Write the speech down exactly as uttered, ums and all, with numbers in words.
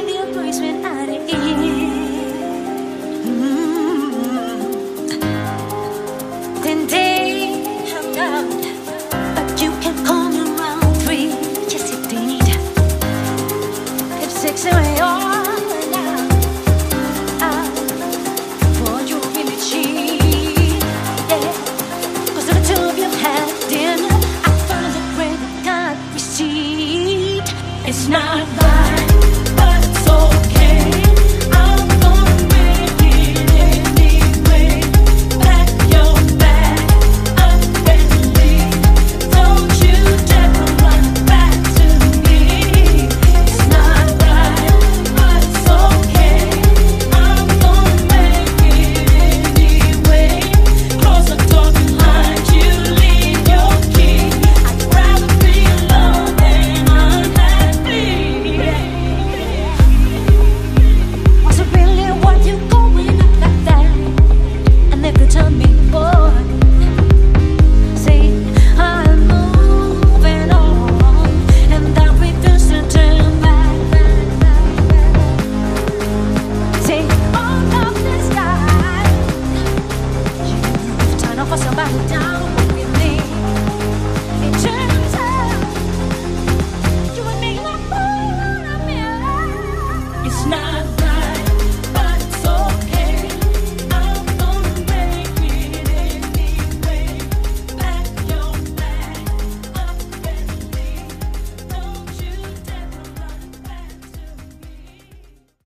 the place when I did. Then they have done, but you can call me around three. Yes, indeed. If six away all now, I for you really cheat. Yeah, 'cause the two of you had dinner. I found a credit card receipt. It's not right, but it's okay. I'm gonna make it anyway. Pack your bag up and leave. Don't you dare come running back to me. It's not right, but it's okay. I'm gonna make it anyway. Close the door behind you, leave your key. I'd rather be alone than unhappy. Was it really what you going up like that? And if you tell me, boy, see, I'm moving on, and I refuse to turn back. See, all of this time, you've turned off for somebody down with me. It turns out you and me are more than a mirror. It's not